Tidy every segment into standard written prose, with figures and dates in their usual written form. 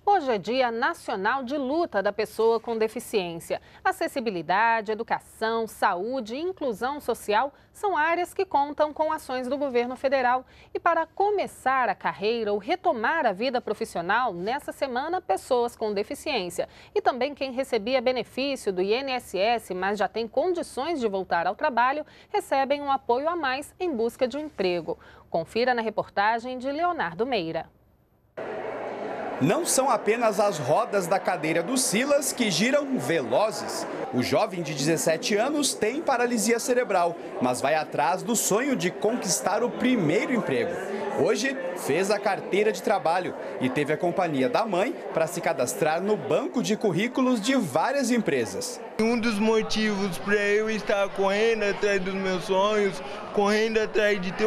Hoje é Dia Nacional de Luta da Pessoa com Deficiência. Acessibilidade, educação, saúde e inclusão social são áreas que contam com ações do governo federal. E para começar a carreira ou retomar a vida profissional, nessa semana, pessoas com deficiência e também quem recebia benefício do INSS, mas já tem condições de voltar ao trabalho, recebem um apoio a mais em busca de um emprego. Confira na reportagem de Leonardo Meira. Não são apenas as rodas da cadeira do Silas que giram velozes. O jovem de 17 anos tem paralisia cerebral, mas vai atrás do sonho de conquistar o primeiro emprego. Hoje, fez a carteira de trabalho e teve a companhia da mãe para se cadastrar no banco de currículos de várias empresas. Um dos motivos para eu estar correndo atrás dos meus sonhos, correndo atrás de ter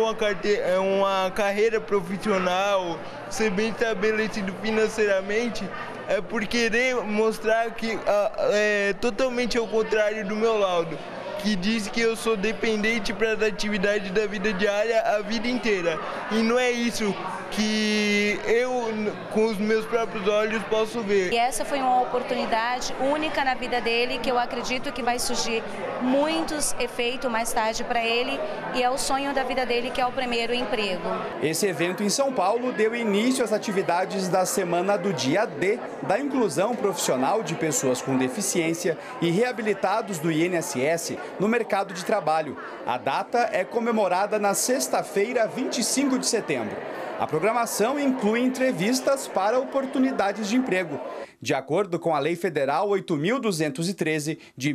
uma carreira profissional, ser bem estabelecido financeiramente, é por querer mostrar que é totalmente ao contrário do meu laudo, que diz que eu sou dependente para as atividades da vida diária a vida inteira. E não é isso que eu, com os meus próprios olhos, posso ver. E essa foi uma oportunidade única na vida dele, que eu acredito que vai surgir muitos efeitos mais tarde para ele, e é o sonho da vida dele, que é o primeiro emprego. Esse evento em São Paulo deu início às atividades da Semana do Dia D, da inclusão profissional de pessoas com deficiência e reabilitados do INSS no mercado de trabalho. A data é comemorada na sexta-feira, 25 de setembro. A programação inclui entrevistas para oportunidades de emprego. De acordo com a Lei Federal 8.213 de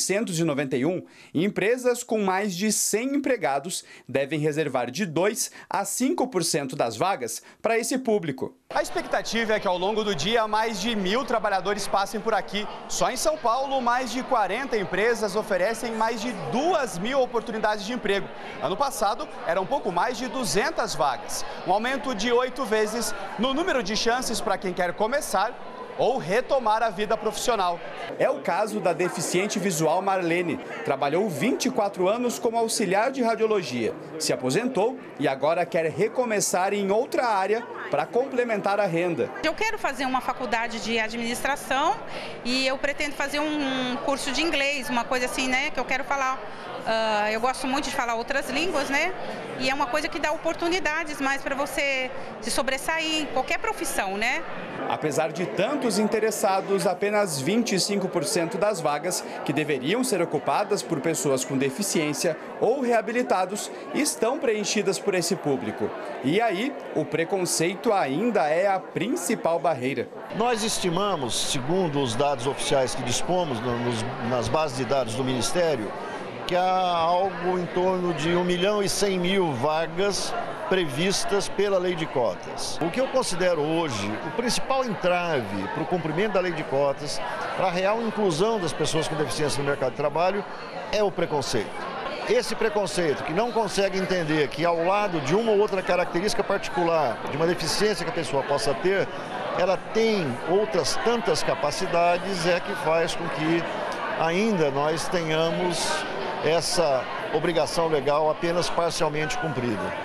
1991, empresas com mais de 100 empregados devem reservar de 2% a 5% das vagas para esse público. A expectativa é que ao longo do dia mais de 1.000 trabalhadores passem por aqui. Só em São Paulo, mais de 40 empresas oferecem mais de 2.000 oportunidades de emprego. Ano passado, eram um pouco mais de 200 vagas. Um aumento de 8 vezes no número de chances para quem quer começar ou retomar a vida profissional. É o caso da deficiente visual Marlene. Trabalhou 24 anos como auxiliar de radiologia. Se aposentou e agora quer recomeçar em outra área para complementar a renda. Eu quero fazer uma faculdade de administração e eu pretendo fazer um curso de inglês, uma coisa assim, né, que eu quero falar. Eu gosto muito de falar outras línguas, né? E é uma coisa que dá oportunidades mais para você se sobressair em qualquer profissão, né? Apesar de tantos interessados, apenas 25% das vagas que deveriam ser ocupadas por pessoas com deficiência ou reabilitados estão preenchidas por esse público. E aí, o preconceito ainda é a principal barreira. Nós estimamos, segundo os dados oficiais que dispomos nas bases de dados do Ministério, que há algo em torno de 1.100.000 vagas previstas pela lei de cotas. O que eu considero hoje o principal entrave para o cumprimento da lei de cotas, para a real inclusão das pessoas com deficiência no mercado de trabalho, é o preconceito. Esse preconceito que não consegue entender que ao lado de uma ou outra característica particular, de uma deficiência que a pessoa possa ter, ela tem outras tantas capacidades, é que faz com que ainda nós tenhamos essa obrigação legal apenas parcialmente cumprida.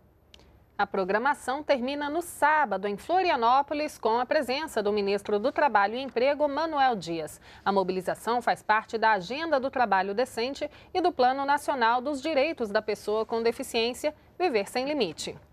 A programação termina no sábado, em Florianópolis, com a presença do ministro do Trabalho e Emprego, Manuel Dias. A mobilização faz parte da Agenda do Trabalho Decente e do Plano Nacional dos Direitos da Pessoa com Deficiência, Viver Sem Limite.